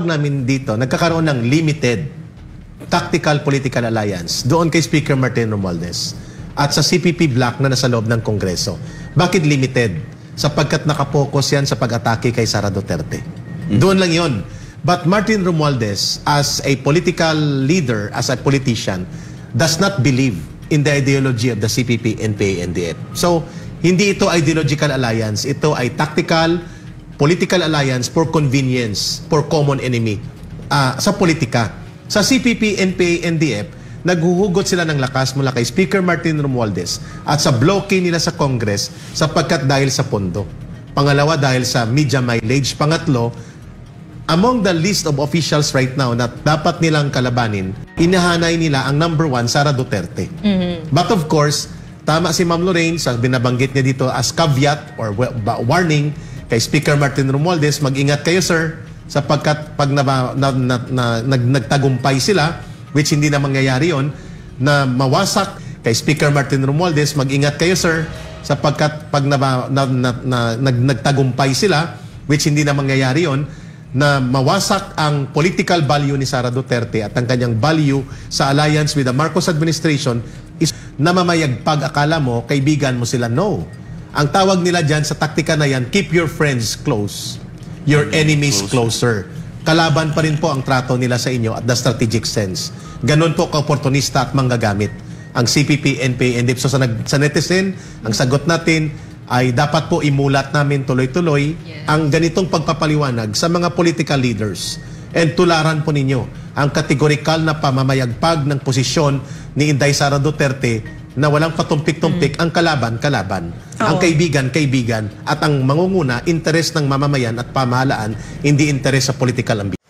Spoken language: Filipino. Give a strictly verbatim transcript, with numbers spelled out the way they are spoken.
namin dito, nagkakaroon ng limited tactical political alliance doon kay Speaker Martin Romualdez at sa C P P bloc na nasa loob ng Kongreso. Bakit limited? Sapagkat nakapokus yan sa pag-atake kay Sara Duterte. Mm-hmm. Doon lang yon. But Martin Romualdez, as a political leader, as a politician, does not believe in the ideology of the C P P, N P A, N D F. So, hindi ito ideological alliance. Ito ay tactical political alliance for convenience, for common enemy uh, sa politika. Sa C P P, N P A, N D F, naghuhugot sila ng lakas mula kay Speaker Martin Romualdez at sa bloke nila sa Congress sapagkat dahil sa pondo. Pangalawa, dahil sa media mileage. Pangatlo, among the list of officials right now na dapat nilang kalabanin, inahanay nila ang number one, Sara Duterte. Mm-hmm. But of course, tama si Ma'am Lorraine sa binabanggit niya dito as caveat or warning kay Speaker Martin Romualdez, mag-ingat kayo sir, sapagkat pag na, na, na, na, nag, nagtagumpay sila, which hindi na mangyayari yon, na mawasak kay Speaker Martin Romualdez, mag-ingat kayo sir, sapagkat pag na, na, na, na, nag, nagtagumpay sila, which hindi na mangyayari yon, na mawasak ang political value ni Sara Duterte at ang kanyang value sa alliance with the Marcos administration is na mamayagpag. Akala mo, kaibigan mo sila. No. Ang tawag nila dyan sa taktika na yan, keep your friends close, your enemies closer. Kalaban pa rin po ang trato nila sa inyo at the strategic sense. Ganon po ka-opportunista at manggagamit ang C P P, N P A, N D F. So sa, sa netizen, ang sagot natin ay dapat po imulat namin tuloy-tuloy yes. ang ganitong pagpapaliwanag sa mga political leaders. And tularan po ninyo ang kategorikal na pamamayagpag ng posisyon ni Inday Sara Duterte na walang patumpik-tumpik, mm. ang kalaban-kalaban, oh. ang kaibigan-kaibigan, at ang mangunguna, interes ng mamamayan at pamahalaan, hindi interes sa political ambition.